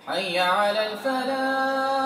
حي على الفلاح.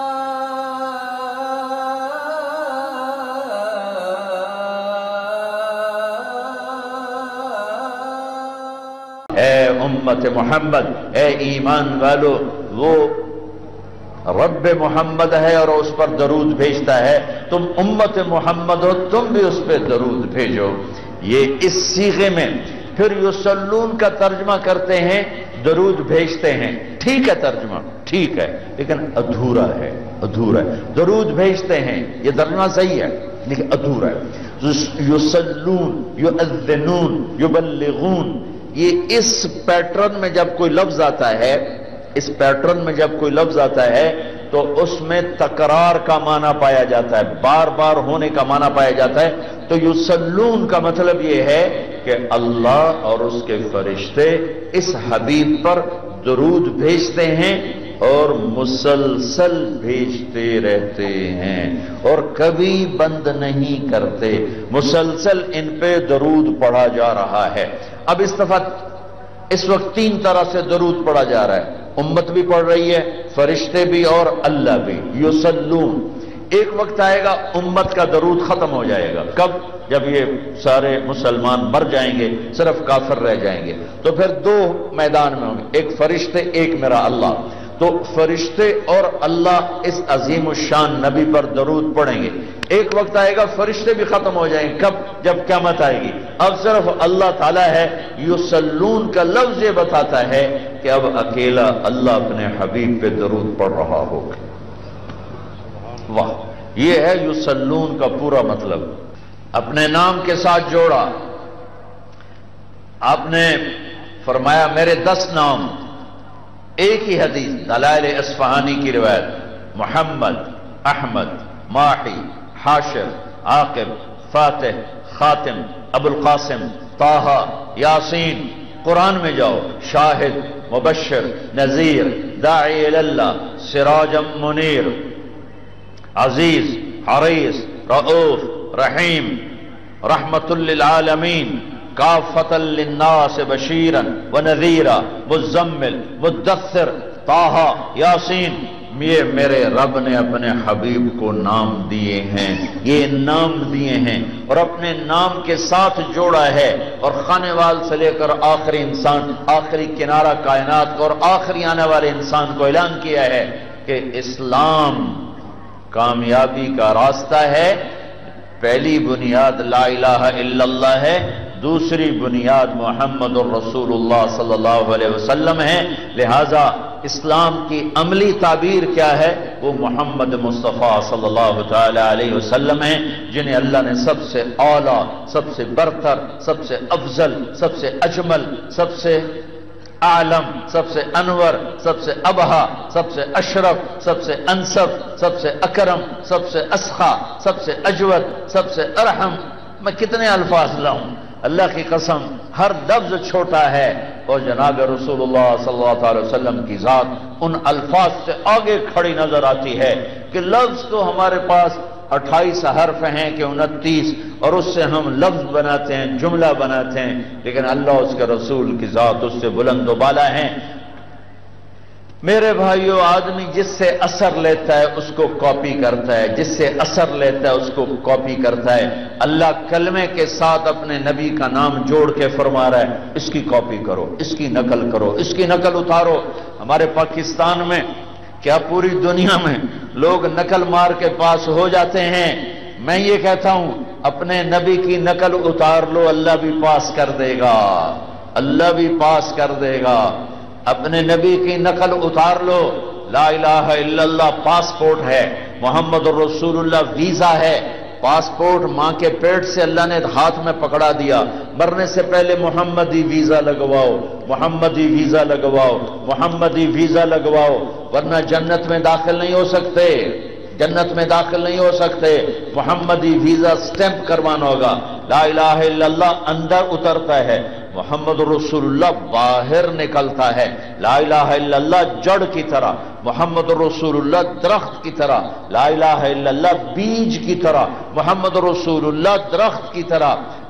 اے امت محمد، اے ایمان والو، وہ رب محمد ہے اور اس پر درود بھیجتا ہے، تم امت محمد ہو، تم بھی اس پہ درود بھیجو۔ یہ اس صیغے میں پھر یصلون کا ترجمہ کرتے ہیں، درود بھیجتے ہیں۔ ٹھیک ہے ترجمہ، ٹھیک ہے، لیکن ادھورا ہے، ادھورا ہے۔ درود بھیجتے ہیں یہ ترجمہ صحیح ہے لیکن ادھورا ہے۔ یصلون، یؤذنون، یبلغون، یہ اس پیٹرن میں جب کوئی لفظ آتا ہے، اس پیٹرن میں جب کوئی لفظ آتا ہے تو اس میں تکرار کا معنی پایا جاتا ہے، بار بار ہونے کا معنی پایا جاتا ہے۔ تو یصلون کا مطلب یہ ہے کہ اللہ اور اس کے فرشتے اس حبیب پر درود بھیجتے ہیں اور مسلسل بھیجتے رہتے ہیں اور کبھی بند نہیں کرتے، مسلسل ان پہ درود پڑھا جا رہا ہے۔ اب اس وقت تین طرح سے درود پڑھا جا رہا ہے، امت بھی پڑھ رہی ہے، فرشتے بھی اور اللہ بھی۔ یصلون، ایک وقت آئے گا امت کا درود ختم ہو جائے گا۔ کب؟ جب یہ سارے مسلمان مر جائیں گے، صرف کافر رہ جائیں گے، تو پھر دو میدان میں ہوں گے، ایک فرشتے، ایک میرا اللہ۔ تو فرشتے اور اللہ اس عظیم الشان نبی پر درود پڑھیں گے۔ ایک وقت آئے گا فرشتے بھی ختم ہو جائیں گے۔ کب؟ جب قیامت آئے گی۔ اب صرف اللہ تعالیٰ ہے۔ یصلون کا لفظ یہ بتاتا ہے کہ اب اکیلا اللہ اپنے حبیب پہ درود پڑھ رہا ہوگا۔ واہ، یہ ہے یصلون کا پورا مطلب۔ اپنے نام کے ساتھ جوڑا، آپ نے فرمایا میرے 10 نام، ایک ہی حدیث، دلائل اصفہانی کی روایت، محمد، احمد، ماحی، حاشر، عاقب، فاتح، خاتم، ابو القاسم، طہ، یاسین۔ قرآن میں جاؤ، شاہد، مبشر، نذیر، داعی اللہ، سراجا منیر، عزیز، حریص، رؤوف، رحیم، رحمت للعالمین، کافۃ للناس بشیرا ونذیرا، مزمل، مدثر، طہ، یاسین۔ یہ میرے رب نے اپنے حبیب کو نام دیے ہیں، یہ نام دیے ہیں اور اپنے نام کے ساتھ جوڑا ہے، اور خانے وال سے لے کر آخری انسان، آخری کنارہ کائنات کو اور آخری آنے والے انسان کو اعلان کیا ہے کہ اسلام کامیابی کا راستہ ہے۔ پہلی بنیاد لا الہ الا اللہ ہے، دوسری بنیاد محمد الرسول اللہ صلی اللہ علیہ وسلم ہے۔ لہذا اسلام کی عملی تعبیر کیا ہے؟ وہ محمد مصطفیٰ صلی اللہ تعالی علیہ وسلم ہیں، جنہیں اللہ نے سب سے اعلیٰ، سب سے برتر، سب سے افضل، سب سے اجمل، سب سے عالم، سب سے انور، سب سے ابہا، سب سے اشرف، سب سے انصف، سب سے اکرم، سب سے اسخا، سب سے اجود، سب سے ارحم۔ میں کتنے الفاظ لاؤں؟ اللہ کی قسم ہر لفظ چھوٹا ہے اور جناب رسول اللہ صلی اللہ علیہ وسلم کی ذات ان الفاظ سے آگے کھڑی نظر آتی ہے کہ لفظ تو ہمارے پاس 28 حرف ہیں کہ 29، اور اس سے ہم لفظ بناتے ہیں، جملہ بناتے ہیں، لیکن اللہ اس کے رسول کی ذات اس سے بلند و بالا ہیں۔ میرے بھائیو، آدمی جس سے اثر لیتا ہے اس کو کاپی کرتا ہے، جس سے اثر لیتا ہے اس کو کاپی کرتا ہے۔ اللہ کلمے کے ساتھ اپنے نبی کا نام جوڑ کے فرما رہا ہے اس کی کاپی کرو، اس کی نقل کرو، اس کی نقل اتارو۔ ہمارے پاکستان میں کیا پوری دنیا میں لوگ نقل مار کے پاس ہو جاتے ہیں۔ میں یہ کہتا ہوں اپنے نبی کی نقل اتار لو، اللہ بھی پاس کر دے گا، اللہ بھی پاس کر دے گا۔ اپنے نبی کی نقل اتار لو۔ لا الہ الا اللہ پاسپورٹ ہے، محمد الرسول اللہ ویزا ہے۔ پاسپورٹ ماں کے پیٹ سے اللہ نے ہاتھ میں پکڑا دیا، مرنے سے پہلے محمدی ویزا لگواؤ، محمدی ویزا لگواؤ، محمدی ویزا لگواؤ، ورنہ جنت میں داخل نہیں ہو سکتے، جنت میں داخل نہیں ہو سکتے۔ محمدی ویزا سٹیمپ کروانا ہوگا۔ لا الہ الا اللہ اندر اترتا ہے، محمد رسول اللہ باہر نکلتا ہے۔ لا الہ الا اللہ جڑ کی طرح، محمد رسول اللہ درخت کی طرح، لا الہ الا اللہ بیج کی طرح، محمد رسول اللہ درخت کی طرح،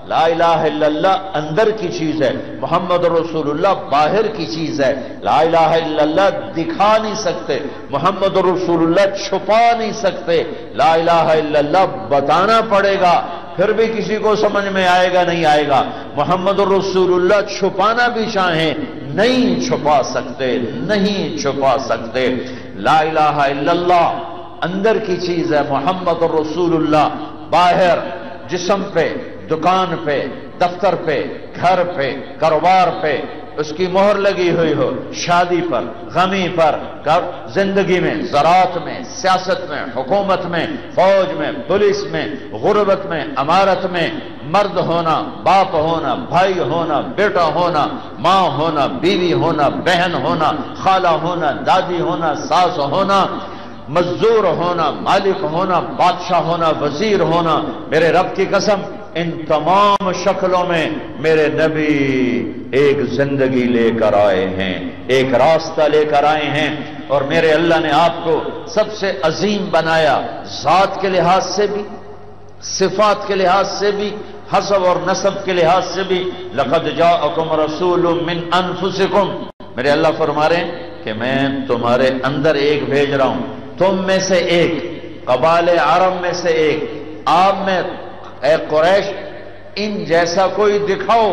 لا الہ الا اللہ اندر کی چیز ہے، محمد رسول اللہ باہر کی چیز ہے۔ لا الہ الا اللہ دکھا نہیں سکتے، محمد رسول اللہ چھپا نہیں سکتے، لا الہ الا اللہ بتانا پڑے گا، پھر بھی کسی کو سمجھ میں آئے گا نہیں آئے گا۔ محمد رسول اللہ چھپانا بھی چاہیں نہیں چھپا سکتے، نہیں چھپا سکتے۔ لا الہ الا اللہ اندر کی چیز ہے، محمد رسول اللہ باہر جسم پہ، دکان پہ، دفتر پہ، گھر پہ، کاروبار پہ اس کی مہر لگی ہوئی ہو، شادی پر، غمی پر، زندگی میں، زراعت میں، سیاست میں، حکومت میں، فوج میں، پولیس میں، غربت میں، امارت میں، مرد ہونا، باپ ہونا، بھائی ہونا، بیٹا ہونا، ماں ہونا، بیوی ہونا، بہن ہونا، خالہ ہونا، دادی ہونا، ساس ہونا، مزدور ہونا، مالک ہونا، بادشاہ ہونا، وزیر ہونا، میرے رب کی قسم ان تمام شکلوں میں میرے نبی ایک زندگی لے کر آئے ہیں، ایک راستہ لے کر آئے ہیں، اور میرے اللہ نے آپ کو سب سے عظیم بنایا، ذات کے لحاظ سے بھی، صفات کے لحاظ سے بھی، حسب اور نسب کے لحاظ سے بھی۔ لقد جاءکم رسول من انفسکم، میرے اللہ فرما رہے ہیں کہ میں تمہارے اندر ایک بھیج رہا ہوں، تم میں سے ایک، قبائل عرب میں سے ایک، آپ میں اے قریش ان جیسا کوئی دکھاؤ،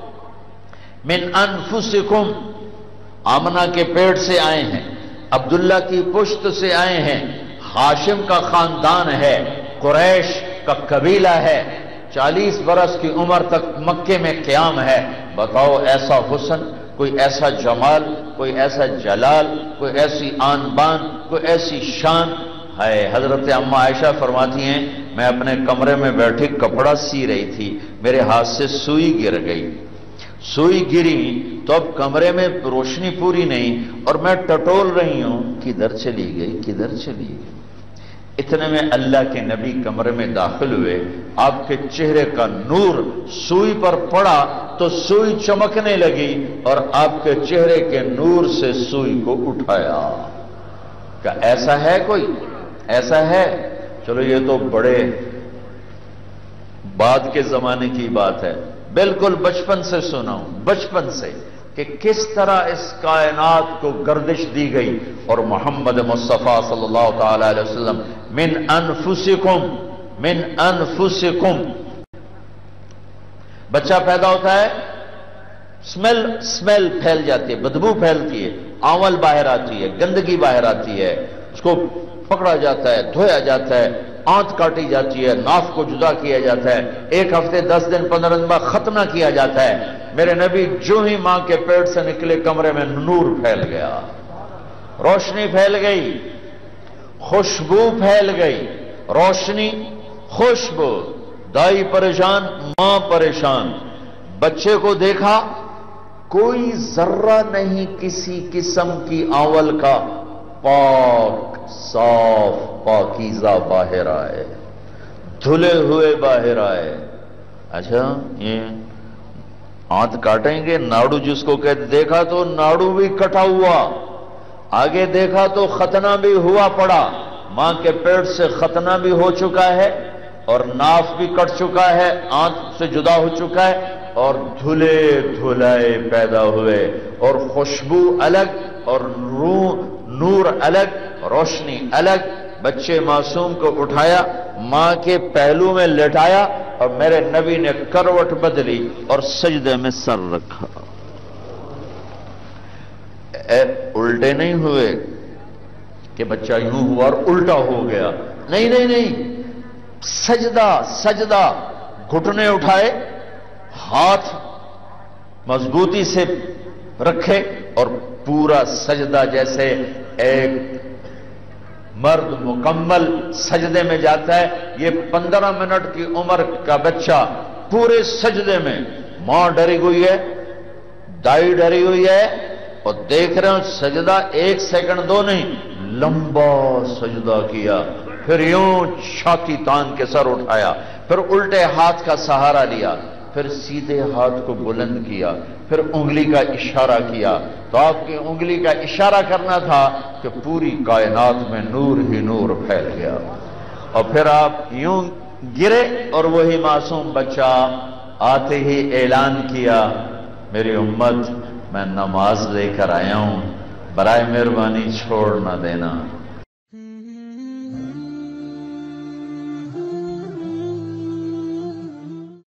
من انفسکم، آمنہ کے پیٹ سے آئے ہیں، عبداللہ کی پشت سے آئے ہیں، ہاشم کا خاندان ہے، قریش کا قبیلہ ہے، 40 برس کی عمر تک مکے میں قیام ہے، بتاؤ ایسا حسن، کوئی ایسا جمال، کوئی ایسا جلال، کوئی ایسی آن بان، کوئی ایسی شان ہے۔ حضرت اما عائشہ فرماتی ہیں میں اپنے کمرے میں بیٹھی کپڑا سی رہی تھی، میرے ہاتھ سے سوئی گر گئی، سوئی گری تو اب کمرے میں روشنی پوری نہیں اور میں ٹٹول رہی ہوں، کدھر چلی گئی، کدھر چلی گئی۔ اتنے میں اللہ کے نبی کمرے میں داخل ہوئے، آپ کے چہرے کا نور سوئی پر پڑا تو سوئی چمکنے لگی اور آپ کے چہرے کے نور سے سوئی کو اٹھایا۔ کیا ایسا ہے کوئی؟ ایسا ہے؟ چلو یہ تو بڑے بعد کے زمانے کی بات ہے، بالکل بچپن سے سنا ہوں، بچپن سے، کہ کس طرح اس کائنات کو گردش دی گئی، اور محمد مصطفیٰ صلی اللہ تعالی علیہ وسلم من انفسکم، من انفسکم، بچہ پیدا ہوتا ہے، سمیل پھیل جاتی ہے، بدبو پھیلتی ہے، آنول باہر آتی ہے، گندگی باہر آتی ہے، اس کو پکڑا جاتا ہے، دھویا جاتا ہے، آنت کاٹی جاتی ہے، ناف کو جدا کیا جاتا ہے، 1 ہفتے 10 دن 15 دن بعد ختم کیا جاتا ہے۔ میرے نبی جو ہی ماں کے پیٹ سے نکلے کمرے میں نور پھیل گیا، روشنی پھیل گئی، خوشبو پھیل گئی، روشنی، خوشبو، دائی پریشان، ماں پریشان، بچے کو دیکھا کوئی ذرہ نہیں کسی قسم کی آول کا، پاک صاف پاکیزہ باہر آئے، دھلے ہوئے باہر آئے۔ اچھا یہ ہاتھ کاٹیں گے، ناڑو جس کو کہتے، دیکھا تو ناڑو بھی کٹا ہوا، آگے دیکھا تو ختنہ بھی ہوا پڑا، ماں کے پیٹ سے ختنہ بھی ہو چکا ہے اور ناف بھی کٹ چکا ہے، آنت سے جدا ہو چکا ہے، اور دھلے دھلائے پیدا ہوئے، اور خوشبو الگ اور نور الگ، روشنی الگ۔ بچے معصوم کو اٹھایا، ماں کے پہلو میں لٹایا، اور میرے نبی نے کروٹ بدلی اور سجدے میں سر رکھا۔ الٹے نہیں ہوئے کہ بچہ یوں ہوا اور الٹا ہو گیا، نہیں نہیں نہیں، سجدہ سجدہ، گھٹنے اٹھائے، ہاتھ مضبوطی سے رکھے اور پورا سجدہ، جیسے ایک مرد مکمل سجدے میں جاتا ہے، یہ 15 منٹ کی عمر کا بچہ پورے سجدے میں، ماں ڈری ہوئی ہے، دائی ڈری ہوئی ہے، اور دیکھ رہے ہیں سجدہ 1 سیکنڈ 2 نہیں، لمبا سجدہ کیا، پھر یوں چھاتی تان کے سر اٹھایا، پھر الٹے ہاتھ کا سہارا لیا، پھر سیدھے ہاتھ کو بلند کیا، پھر انگلی کا اشارہ کیا، تو آپ کی انگلی کا اشارہ کرنا تھا کہ پوری کائنات میں نور ہی نور پھیل گیا، اور پھر آپ یوں گرے اور وہی معصوم بچہ آتے ہی اعلان کیا میری امت میں نماز لے کر آیا ہوں، برائے مہربانی چھوڑ نہ دینا۔